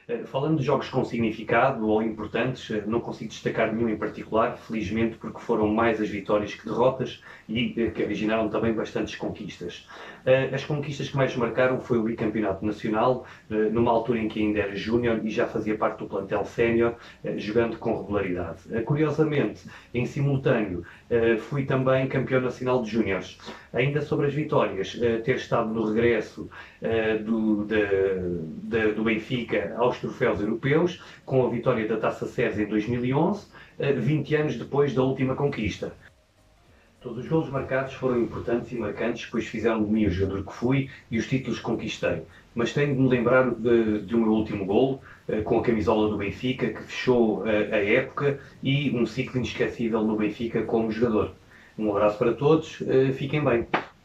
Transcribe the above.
Falando de jogos com significado ou importantes, não consigo destacar nenhum em particular, felizmente, porque foram mais as vitórias que derrotas e que originaram também bastantes conquistas. As conquistas que mais marcaram foi o bicampeonato nacional, numa altura em que ainda era júnior e já fazia parte do plantel sénior, jogando com regularidade. Curiosamente, em simultâneo, fui também campeão nacional de júniores. Ainda sobre as vitórias, ter estado no regresso do Benfica aos troféus europeus, com a vitória da Taça SES em 2011, 20 anos depois da última conquista. Todos os golos marcados foram importantes e marcantes, pois fizeram de mim o jogador que fui e os títulos que conquistei. Mas tenho de me lembrar do meu último golo, com a camisola do Benfica, que fechou a época e um ciclo inesquecível no Benfica como jogador. Um abraço para todos, fiquem bem.